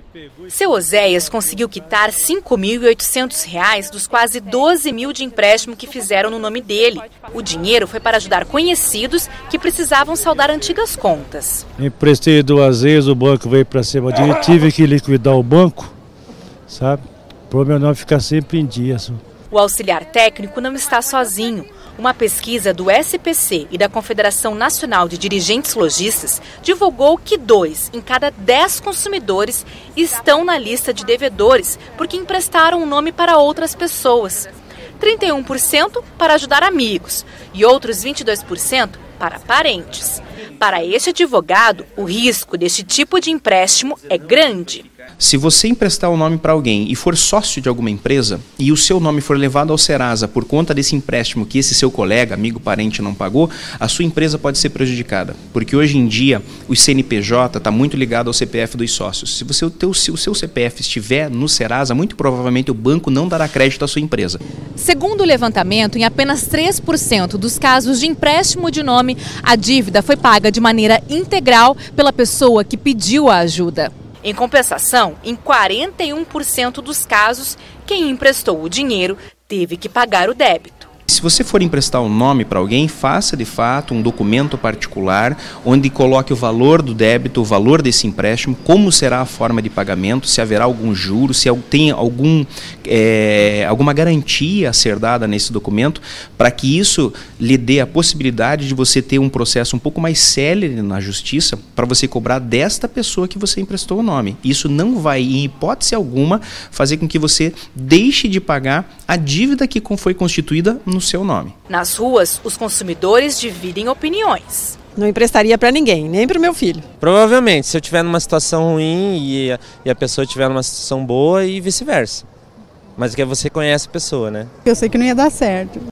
Seu Oséias conseguiu quitar R$ 5.800 dos quase 12 mil de empréstimo que fizeram no nome dele. O dinheiro foi para ajudar conhecidos que precisavam saldar antigas contas. Emprestei 2 vezes, o banco veio para cima de mim, tive que liquidar o banco, sabe? Para o meu nome ficar sempre em dia. O auxiliar técnico não está sozinho. Uma pesquisa do SPC e da Confederação Nacional de Dirigentes Lojistas divulgou que 2 em cada 10 consumidores estão na lista de devedores porque emprestaram o nome para outras pessoas. 31% para ajudar amigos e outros 22% para parentes. Para este advogado, o risco deste tipo de empréstimo é grande. Se você emprestar o nome para alguém e for sócio de alguma empresa e o seu nome for levado ao Serasa por conta desse empréstimo que esse seu colega, amigo, parente não pagou, a sua empresa pode ser prejudicada. Porque hoje em dia o CNPJ está muito ligado ao CPF dos sócios. Se o seu CPF estiver no Serasa, muito provavelmente o banco não dará crédito à sua empresa. Segundo o levantamento, em apenas 3% dos casos de empréstimo de nome, a dívida foi paga de maneira integral pela pessoa que pediu a ajuda. Em compensação, em 41% dos casos, quem emprestou o dinheiro teve que pagar o débito. Se você for emprestar um nome para alguém, faça de fato um documento particular onde coloque o valor do débito, o valor desse empréstimo, como será a forma de pagamento, se haverá algum juro, se tem alguma garantia a ser dada nesse documento, para que isso lhe dê a possibilidade de você ter um processo um pouco mais célere na justiça para você cobrar desta pessoa que você emprestou o nome. Isso não vai, em hipótese alguma, fazer com que você deixe de pagar a dívida que foi constituída no seu nome. Nas ruas, os consumidores dividem opiniões. Não emprestaria para ninguém, nem para o meu filho. Provavelmente, se eu estiver numa situação ruim e a pessoa estiver numa situação boa e vice-versa. Mas que você conhece a pessoa, né? Eu sei que não ia dar certo.